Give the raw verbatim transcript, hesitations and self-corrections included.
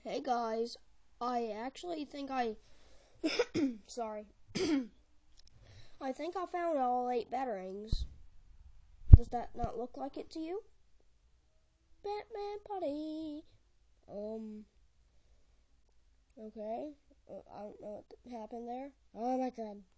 Hey guys, I actually think I, sorry, I think I found all eight batterings. Does that not look like it to you? Batman Putty. Um, okay, uh, I don't know what happened there. Oh my god.